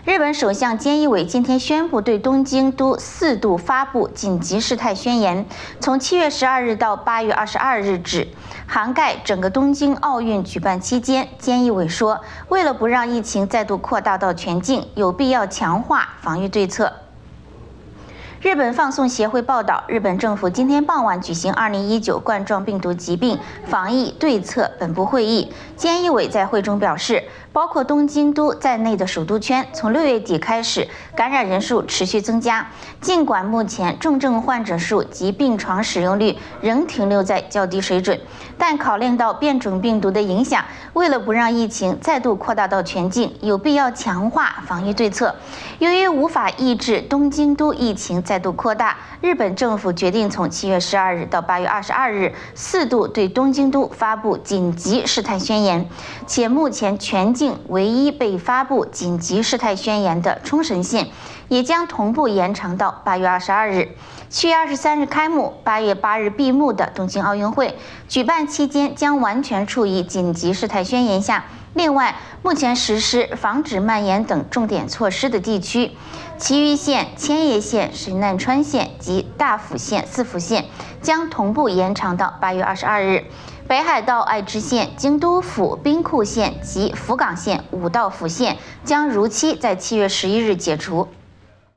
日本首相菅义伟今天宣布对东京都4度发布紧急事态宣言，从7月12日到8月22日止，涵盖整个东京奥运举办期间。菅义伟说，为了不让疫情再度扩大到全境，有必要强化防御对策。日本放送协会报道，日本政府今天傍晚举行2019冠状病毒疾病防疫对策本部会议。菅义伟在会中表示，包括东京都在内的首都圈，从6月底开始，感染人数持续增加。尽管目前重症患者数及病床使用率仍停留在较低水准，但考虑到变种病毒的影响，为了不让疫情再度扩大到全境，有必要强化防御对策。由于无法抑制东京都疫情再度扩大，日本政府决定从7月12日到8月22日4度对东京都发布紧急事态宣言，且目前全境唯一被发布紧急事态宣言的冲绳县，也将同步延长到8月22日。7月23日开幕、8月8日闭幕的东京奥运会举办期间将完全处于紧急事态宣言下。另外，目前实施防止蔓延等重点措施的地区，埼玉县、千叶县、神奈川县及大府县、四府县将同步延长到8月22日。北海道爱知县、京都府、兵库县及福冈县、五道府县将如期在7月11日解除。